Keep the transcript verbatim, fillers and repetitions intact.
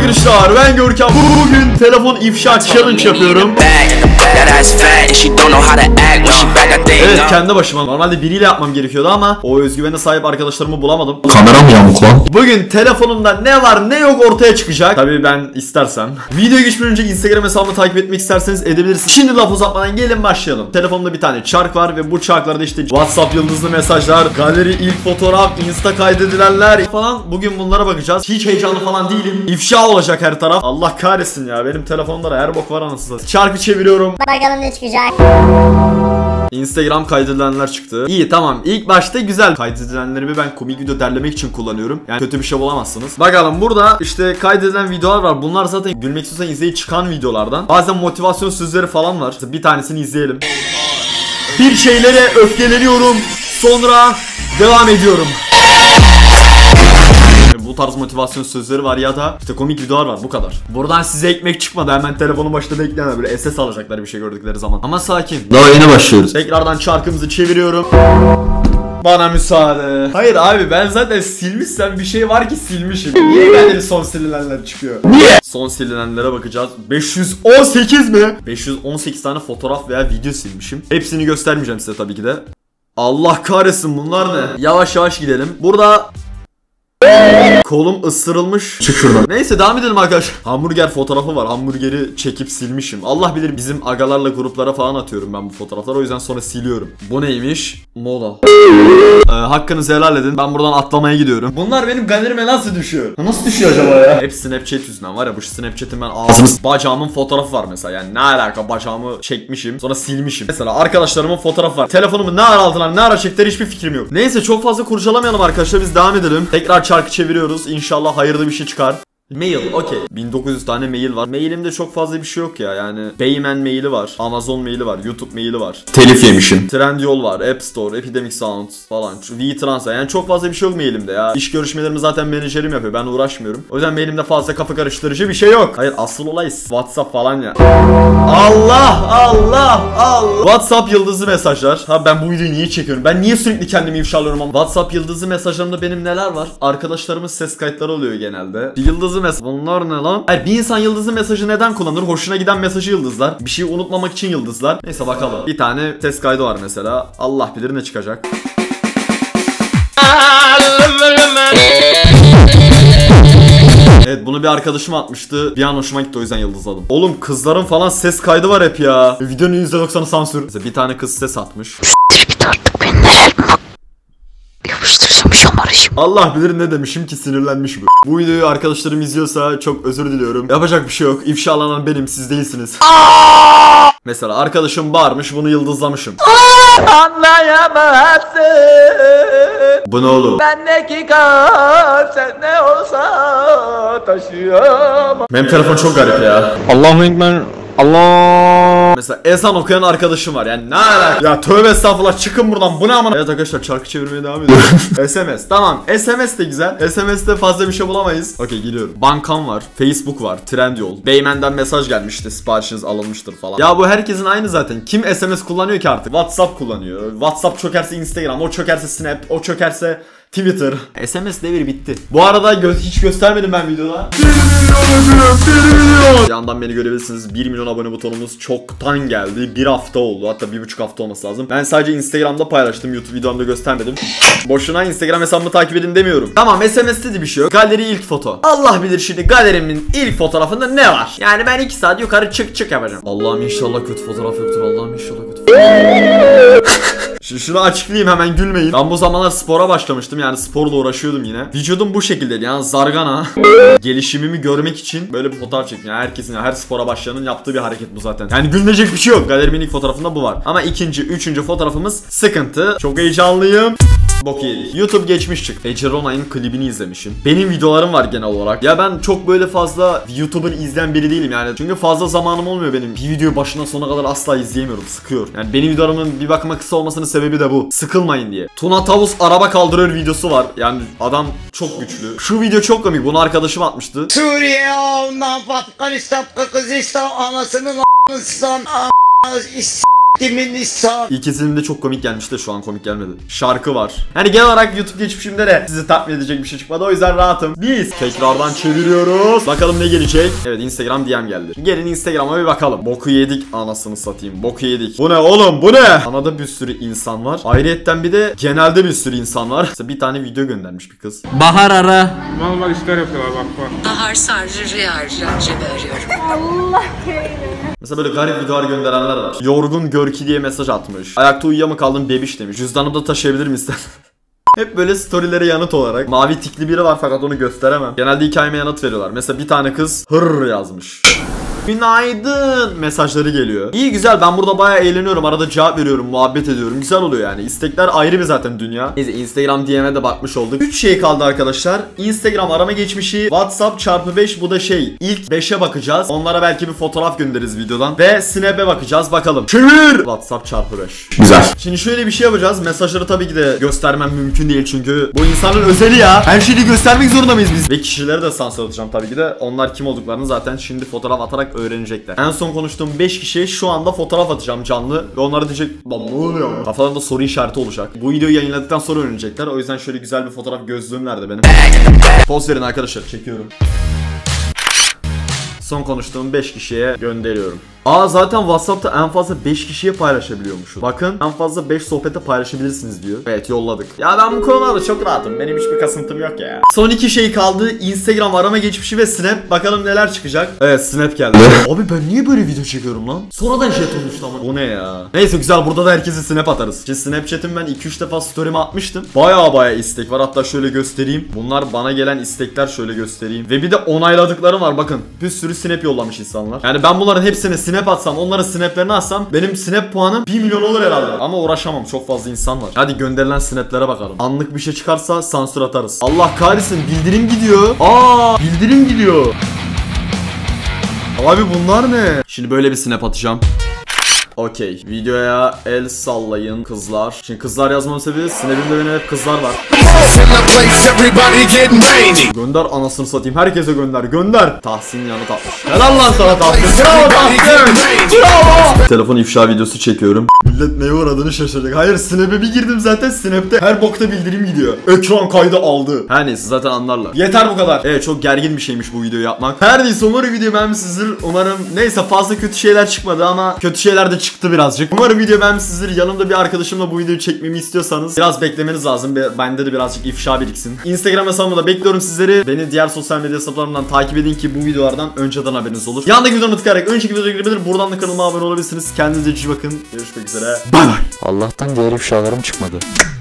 arkadaşlar, ben Görkem. Bugün telefon ifşa challenge yapıyorum. Evet, kendi başıma. Normalde biriyle yapmam gerekiyordu ama o özgüvene sahip arkadaşlarımı bulamadım. Kameram yamuk lan. Bugün telefonumda ne var ne yok ortaya çıkacak. Tabii ben istersem. Videoya geçmeden önce Instagram hesabımı takip etmek isterseniz edebilirsiniz. Şimdi laf uzatmadan gelin başlayalım. Telefonumda bir tane çark var ve bu çarklarda işte WhatsApp yıldızlı mesajlar, galeri, ilk fotoğraf, Insta kaydedilenler falan. Bugün bunlara bakacağız. Hiç heyecanlı falan değilim. İfşa olacak her taraf. Allah kahretsin ya, benim telefonda her bok var anasını. Çarkı çeviriyorum. Bakalım ne çıkacak. Instagram kaydedilenler çıktı. İyi, tamam. İlk başta güzel. Kaydedilenlerimi ben komik video derlemek için kullanıyorum. Yani kötü bir şey bulamazsınız. Bakalım, burada işte kaydedilen videolar var. Bunlar zaten gülmek istiyorsan izleyip çıkan videolardan. Bazen motivasyon sözleri falan var. İşte bir tanesini izleyelim. Bir şeylere öfkeleniyorum. Sonra devam ediyorum. Bu tarz motivasyon sözleri var ya da işte komik videolar var, bu kadar. Buradan size ekmek çıkmadı, hemen telefonun başında bekleyenler böyle S S alacaklar bir şey gördükleri zaman. Ama sakin. Daha yeni başlıyoruz. Tekrardan çarkımızı çeviriyorum. Bana müsaade. Hayır abi, ben zaten silmişsem bir şey var ki silmişim. Niye geldi son sililenler çıkıyor? Niye? Son sililenlere bakacağız. beş yüz on sekiz mi? beş yüz on sekiz tane fotoğraf veya video silmişim. Hepsini göstermeyeceğim size tabii ki de. Allah kahretsin, bunlar ne? Yavaş yavaş gidelim. Burada kolum ısırılmış. Çık şuradan. Neyse, devam edelim arkadaşlar. Hamburger fotoğrafı var. Hamburgeri çekip silmişim. Allah bilir, bizim agalarla gruplara falan atıyorum ben bu fotoğrafları. O yüzden sonra siliyorum. Bu neymiş? Mola. Ee, hakkınızı helal edin. Ben buradan atlamaya gidiyorum. Bunlar benim galerime nasıl düşüyor? Nasıl düşüyor acaba ya? Hep Snapchat yüzünden var ya, bu Snapchat'in ben ağzını... Bacağımın fotoğrafı var mesela. Yani ne alaka, bacağımı çekmişim sonra silmişim. Mesela arkadaşlarımın fotoğrafı var. Telefonumu ne ara aldılar, ne ara çektiler, hiçbir fikrim yok. Neyse, çok fazla kurcalamayalım arkadaşlar, biz devam edelim. Tekrar çarkı çeviriyoruz. İnşallah hayırlı bir şey çıkar. Mail, okey. bin dokuz yüz tane mail var. Mailimde çok fazla bir şey yok ya. Yani Bayman maili var, Amazon maili var, YouTube maili var. Telif yemişim. Trendyol var, App Store, Epidemic Sound falan. WeTransfer. Yani çok fazla bir şey yok mailimde ya. İş görüşmelerimi zaten menajerim yapıyor. Ben uğraşmıyorum. O yüzden mailimde fazla kafa karıştırıcı bir şey yok. Hayır, asıl olay WhatsApp falan ya. Allah Allah Allah. WhatsApp yıldızlı mesajlar. Ha, ben bu videoyu niye çekiyorum? Ben niye sürekli kendimi ifşalıyorum ama? WhatsApp yıldızlı mesajlarımda benim neler var? Arkadaşlarımın ses kayıtları oluyor genelde. Bir yıldızlı mesaj. Bunlar ne lan? Hayır, bir insan yıldızlı mesajı neden kullanır? Hoşuna giden mesajı yıldızlar. Bir şeyi unutmamak için yıldızlar. Neyse bakalım. Bir tane ses kaydı var mesela. Allah bilir ne çıkacak. Evet, bunu bir arkadaşım atmıştı. Bir an hoşuma gitti, o yüzden yıldızladım. Oğlum, kızların falan ses kaydı var hep ya. Videonun yüzde doksanı sansür. Mesela bir tane kız ses atmış. Git artık, ben neler yapıştırsam şamarışım. Allah bilir ne demişim ki sinirlenmiş bu. Bu videoyu arkadaşlarım izliyorsa çok özür diliyorum. Yapacak bir şey yok. İfşalanan benim, siz değilsiniz. Mesela arkadaşım bağırmış, bunu yıldızlamışım. Anlayamazsın. Bu ne oğlum? Bendeki kar sen ne olsa taşıyamam. Benim telefon çok garip ya. Allahu Ekber. Allah. Mesela ezan okuyan arkadaşım var, yani ne alaka? Ya tövbe estağfurullah, çıkın buradan, bu ne aman. Evet arkadaşlar, çarkı çevirmeye devam ediyorum. S M S, tamam, S M S de güzel. S M S'te fazla bir şey bulamayız. Okey, gidiyorum. Bankam var, Facebook var, Trendyol, Bayman'den mesaj gelmişti, siparişiniz alınmıştır falan. Ya bu herkesin aynı zaten. Kim S M S kullanıyor ki artık? WhatsApp kullanıyor. WhatsApp çökerse Instagram, o çökerse Snap, o çökerse Twitter. S M S devri bitti. Bu arada gö hiç göstermedim ben videoda. bir milyon. Yandan beni görebilirsiniz. bir milyon abone butonumuz çoktan geldi. Bir hafta oldu. Hatta bir buçuk hafta olması lazım. Ben sadece Instagram'da paylaştım. YouTube videomda göstermedim. Boşuna Instagram hesabımı takip edin demiyorum. Tamam, S M S'te de bir şey yok. Galeri ilk foto. Allah bilir şimdi galerimin ilk fotoğrafında ne var? Yani ben iki saat yukarı çık çık yapacağım. Allah'ım inşallah kötü fotoğraf yoktur. Allah'ım inşallah kötü fotoğraf. Şimdi şunu açıklayayım, hemen gülmeyin. Ben bu zamanlar spora başlamıştım, yani sporla uğraşıyordum yine. Vücudum bu şekildeydi, yani zargana. Gelişimimi görmek için böyle bir fotoğraf çektim. Yani herkesin, yani her spora başlayanın yaptığı bir hareket bu zaten. Yani gülünecek bir şey yok. Galerimin ilk fotoğrafında bu var. Ama ikinci, üçüncü fotoğrafımız sıkıntı. Çok heyecanlıyım. Bok yedik. YouTube geçmiş çık. Ece Ronay'ın klibini izlemişim. Benim videolarım var genel olarak. Ya ben çok böyle fazla YouTuber izleyen biri değilim yani. Çünkü fazla zamanım olmuyor benim. Bir videoyu başından sona kadar asla izleyemiyorum. Sıkıyor. Yani benim videolarımın bir bakıma kısa olmasının sebebi de bu. Sıkılmayın diye. Tuna Tavus araba kaldırıyor videosu var. Yani adam çok güçlü. Şu video çok komik. Bunu arkadaşım atmıştı. Suriye, Afganistan, Kırgızistan, anasının a**ıstan, a**ıstan, İkisinin de çok komik gelmişti, şu an komik gelmedi. Şarkı var. Yani genel olarak YouTube geçmişimde de sizi tatmin edecek bir şey çıkmadı, o yüzden rahatım. Biz tekrardan çeviriyoruz. Bakalım ne gelecek. Evet, Instagram D M geldi. Gelin Instagram'a bir bakalım. Boku yedik anasını satayım. Boku yedik. Bu ne oğlum, bu ne? Anada bir sürü insan var. Ayrıyetten bir de genelde bir sürü insan var. Mesela bir tane video göndermiş bir kız. Bahar ara. Mal mal işler yapıyorlar bak bak. Bahar Sarrı Rüya Cem'i arıyorum. Allah kahretsin. Mesela böyle garip videolar gönderenler var. Yorgun Görki diye mesaj atmış. Ayakta uyuya mı kaldın bebiş demiş. Cüzdanımda taşıyabilir misin? Hep böyle storylere yanıt olarak. Mavi tikli biri var fakat onu gösteremem. Genelde hikayeme yanıt veriyorlar. Mesela bir tane kız hırr yazmış. Günaydın mesajları geliyor. İyi, güzel, ben burada bayağı eğleniyorum. Arada cevap veriyorum, muhabbet ediyorum. Güzel oluyor yani. İstekler ayrı bir zaten dünya. Neyse, Instagram D M'e de bakmış olduk. üç şey kaldı arkadaşlar. Instagram arama geçmişi, WhatsApp çarpı beş, bu da şey. İlk beşe bakacağız. Onlara belki bir fotoğraf göndeririz videodan. Ve Snap'e bakacağız, bakalım. Çevir! WhatsApp çarpı beş. Güzel. Şimdi şöyle bir şey yapacağız. Mesajları tabii ki de göstermem mümkün değil çünkü bu insanın özeli ya. Her şeyi göstermek zorunda mıyız biz? Ve kişileri de sansür atacağım tabii ki de. Onlar kim olduklarını zaten şimdi fotoğraf atarak öğrenecekler. En son konuştuğum beş kişiye şu anda fotoğraf atacağım canlı ve onlara diyecek lan ne oluyor? Kafalarında soru işareti olacak. Bu videoyu yayınladıktan sonra öğrenecekler. O yüzden şöyle güzel bir fotoğraf, gözlüğüm nerede benim? Poz verin arkadaşlar, çekiyorum. Son konuştuğum beş kişiye gönderiyorum. Aa, zaten WhatsApp'ta en fazla beş kişiye paylaşabiliyormuşum. Bakın, en fazla beş sohbete paylaşabilirsiniz diyor. Evet, yolladık. Ya ben bu konularda çok rahatım. Benim hiçbir kasıntım yok ya. Son iki şey kaldı. Instagram arama geçmişi ve Snap. Bakalım neler çıkacak. Evet, Snap geldi. Abi ben niye böyle video çekiyorum lan? Sonradan jet olmuştu ama. Bu ne ya? Neyse, güzel, burada da herkese Snap atarız. Şimdi Snapchat'im ben iki üç defa story'me atmıştım. Baya baya istek var. Hatta şöyle göstereyim. Bunlar bana gelen istekler, şöyle göstereyim. Ve bir de onayladıklarım var. Bakın, bir sürü Snap yollamış insanlar. Yani ben bunların hepsini Snap atsam, onların snaplerini atsam benim snap puanım bir milyon olur herhalde. Ama uğraşamam, çok fazla insan var. Hadi gönderilen snaplere bakalım. Anlık bir şey çıkarsa sansür atarız. Allah kahretsin, bildirim gidiyor. Aa, bildirim gidiyor. Abi bunlar ne? Şimdi böyle bir snap atacağım. Okey. Videoya el sallayın kızlar. Şimdi kızlar yazmamın sebebi, snap'imde benim hep kızlar var. Gönder anasını satayım. Herkese gönder. Gönder. Tahsin yanıt atmış. Helal lan sana Tahsin. Bravo Tahsin. Bravo. Telefon ifşa videosu çekiyorum. Millet neye uğradığını şaşıracak. Hayır, Snap'e bir girdim zaten. Snap'te her bokta bildirim gidiyor. Ekran kaydı aldı. Her neyse, zaten anlarlar. Yeter bu kadar. Evet, çok gergin bir şeymiş bu videoyu yapmak. Her neyse, umarım video beğenmişsinizdir. Umarım, neyse, fazla kötü şeyler çıkmadı ama kötü şeyler de çıktı birazcık. Umarım video beğenmişsinizdir. Yanımda bir arkadaşımla bu videoyu çekmemi istiyorsanız biraz beklemeniz lazım. Bende de birazcık ifşa biriksin. Instagram hesabımda da bekliyorum sizleri. Beni diğer sosyal medya hesaplarımdan takip edin ki bu videolardan önceden haberiniz olur. Yandaki videomu tıklayarak önceki videoya girebilir. Buradan da kanalıma abone olabilirsiniz. Kendinize iyi bakın. Görüşmek üzere. Bay bay. Allah'tan diğer ifşalarım çıkmadı.